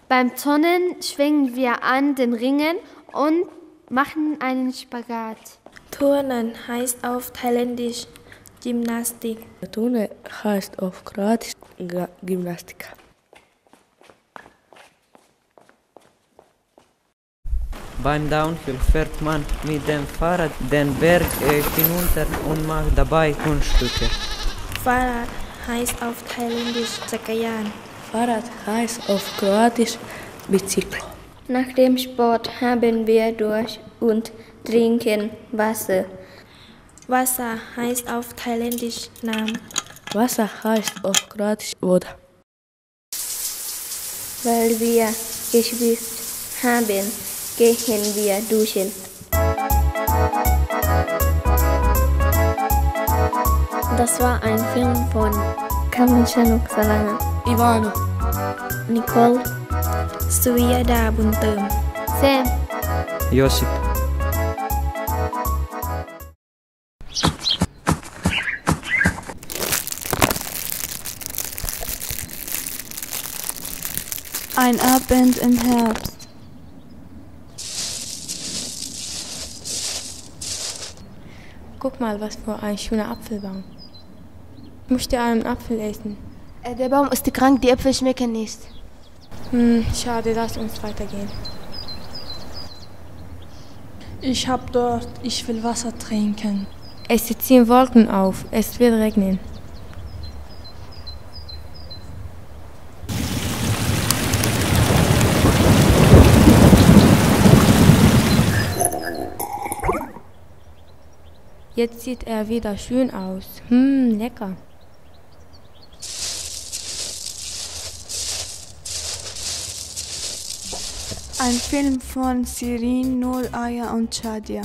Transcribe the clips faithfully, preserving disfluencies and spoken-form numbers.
Beim Turnen schwingen wir an den Ringen und machen einen Spagat. Turnen heißt auf Thailändisch Gymnastik. Turnen heißt auf Kroatisch Gymnastika. Beim Downhill fährt man mit dem Fahrrad den Berg äh, hinunter und macht dabei Kunststücke. Fahrrad heißt auf Thailändisch Zakayan. Fahrrad heißt auf Kroatisch Biciclo. Nach dem Sport haben wir durch und trinken Wasser. Wasser heißt auf Thailändisch Nam. Wasser heißt auf Kroatisch Voda. Weil wir geschwitzt haben, gehen wir duschen. Das war ein Film von Kaman Shanuk Salanga, Ivano, Nicole, Suyada Bunteum, Sam. Josip. Ein Abend im Herbst. Guck mal, was für ein schöner Apfelbaum. Ich möchte einen Apfel essen. Äh, der Baum ist krank, die Äpfel schmecken nicht. Hm, schade, lass uns weitergehen. Ich hab dort, ich will Wasser trinken. Es ziehen Wolken auf, es wird regnen. Jetzt sieht er wieder schön aus. Hm, lecker. Ein Film von Sirin, Nur Aya und Shadia.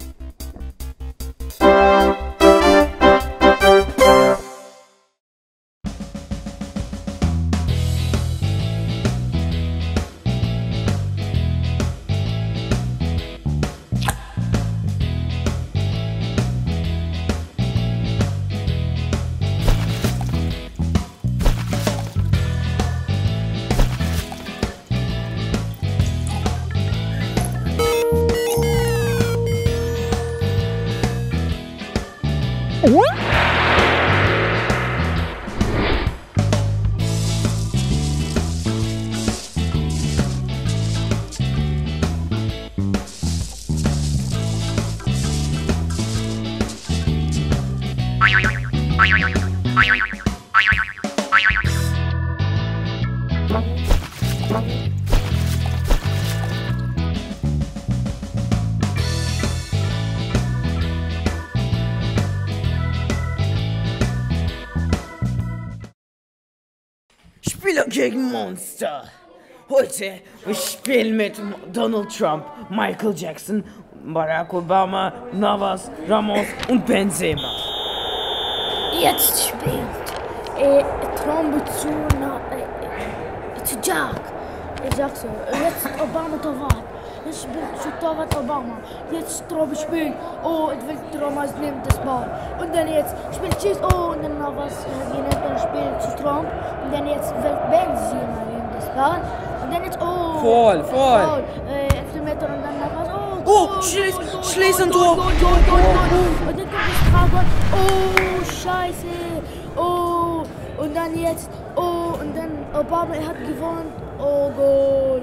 Spieler gegen Monster. Heute wir spielen mit Donald Trump, Michael Jackson, Barack Obama, Navas, Ramos und Benzema. Jetzt spielt äh, Trump zu, na, äh, zu Jack. Jackson. Jetzt Obama Torwart. Jetzt spielt zu Torwart Obama. Jetzt Trump spielt. Oh, ich will Trump nehmen das Ball. Und dann jetzt spielt Cheese. Oh, und dann Navas äh, spielt zu Trump. Und dann jetzt will Benzema nehmen das Ball. Und dann jetzt, oh. Voll, voll. voll äh, elf Meter und dann Navas. Oh, oh schließ, schließ ein Tor. Und dann kommt das Trabant. Oh, scheiße. Oh, und dann jetzt, oh, und dann Obama hat gewonnen. Oh, Goal.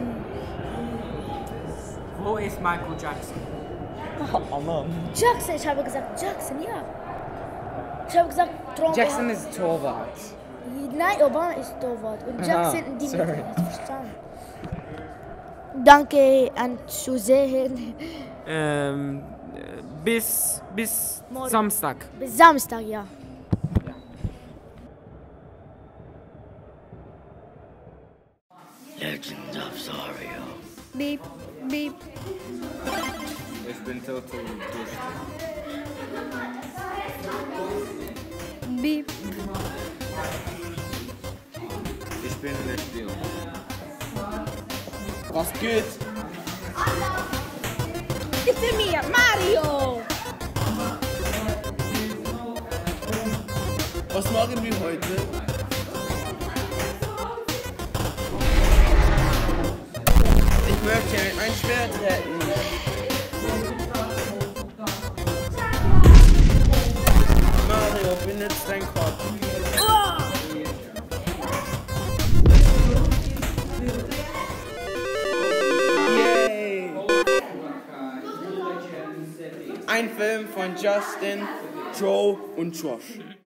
Wo ist Michael Jackson? Oh, Mann. Jackson, ich habe gesagt Jackson, ja. Ich habe gesagt Trump. Jackson ist Torwart. Nein, Obama ist Torwart. Und Jackson, Aha, die sorry. hat verstanden. Danke an Zusehen. Ähm, bis bis Morgen. Samstag. Bis Samstag, ja. Legend of Zario. Beep, beep. Ich bin total durch. Beep. Ich bin nicht still. Was geht? Bitte mir, Mario! Was machen wir heute? möchte ein Schwert retten. Mario, benutzt dein Kopf. Yay! Ein Film von Justin, Joe und Josh.